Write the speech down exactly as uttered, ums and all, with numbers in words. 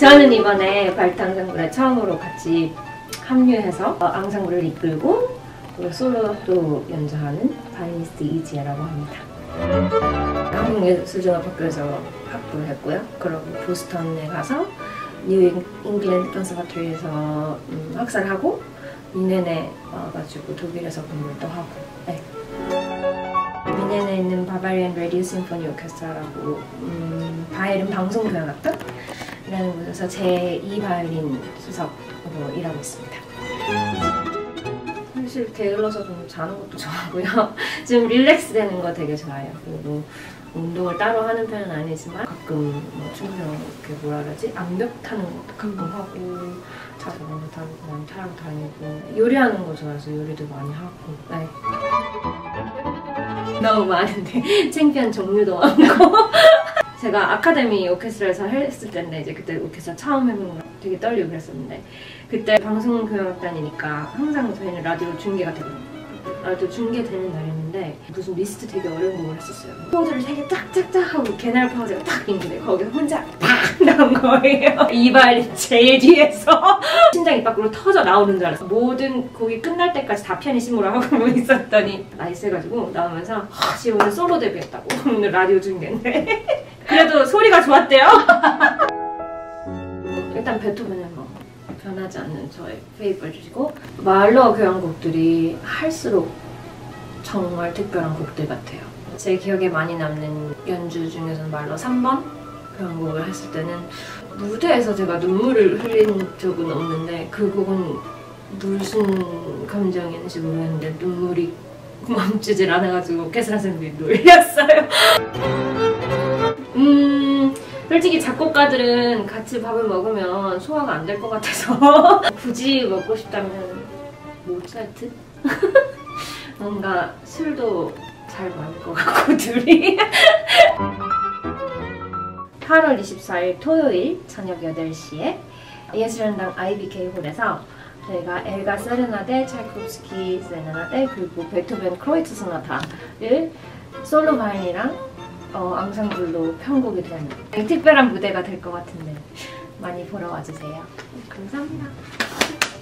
저는 이번에 발트 앙상블에 처음으로 같이 합류해서 어, 앙상블을 이끌고 솔로도 연주하는 바이니스트 이지혜라고 합니다. 한국예술종합학교에서 학부를 했고요. 그리고 보스턴에 가서 뉴 잉글랜드 컨서바토리에서 음, 학사를 하고 미넨에 와가지고 독일에서 공부를 또 하고. 네. 미넨에 있는 바바리안 라디오 심포니 오케스트라라고 음, 바이올린 방송교향악단이라는 곳에서 제이 바이올린 수석으로 일하고 있습니다. 사실 게을러서 좀 자는 것도 좋아하고요. 좀 릴렉스 되는 거 되게 좋아해요. 그리고 운동을 따로 하는 편은 아니지만 가끔 뭐 친구들이랑 이렇게 뭐라 그러지? 암벽 타는 것도 가끔 하고 자전거 타고 많이 타러 다니고 요리하는 거 좋아해서 요리도 많이 하고. 네. 너무 많은데 창피한 종류도 많고. 제가 아카데미 오케스트라에서 했을 때인데 이제 그때 오케스트라 처음 해보는 거 되게 떨리고 그랬었는데 그때 방송교향악단이니까 항상 저희는 라디오 중계가 되거든요. 라디오 중계되는 날이었는데 무슨 리스트 되게 어려운 곡을 했었어요. 파우즈를 세 개 짝짝짝 하고 개날 파우즈가 딱 있는데 거기서 혼자 팍 나온 거예요. 이발 제일 뒤에서 심장이 밖으로 터져 나오는 줄 알았어. 모든 곡이 끝날 때까지 다 피아니시모로 하고 있었더니 나이스 해가지고 나오면서 아, 지금 오늘 솔로 데뷔했다고. 오늘 라디오 중계인데 그래도 소리가 좋았대요. 일단 베토벤은 뭐 변하지 않는 저의 페이버릿이고 말러 교향곡들이 할수록 정말 특별한 곡들 같아요. 제 기억에 많이 남는 연주 중에서는 말러 삼 번 교향곡을 했을 때는 무대에서 제가 눈물을 흘린 적은 없는데 그 곡은 무슨 감정인지 모르겠는데 눈물이 멈추질 않아가지고 오케스트라 선생님이 놀렸어요. 음... 솔직히 작곡가들은 같이 밥을 먹으면 소화가 안 될 것 같아서 굳이 먹고 싶다면 모차르트? 뭔가 술도 잘 맞을 것 같고 둘이. 팔월 이십사일 토요일 저녁 여덟 시에 예술현당 아이비케이 홀에서 저희가 엘가 세레나데, 차이콥스키 세레나데, 그리고 베토벤 크로이츠 소나타를 솔로 바이올린이랑 어, 앙상블로 편곡이 된 특별한 무대가 될 것 같은데 많이 보러 와주세요. 감사합니다.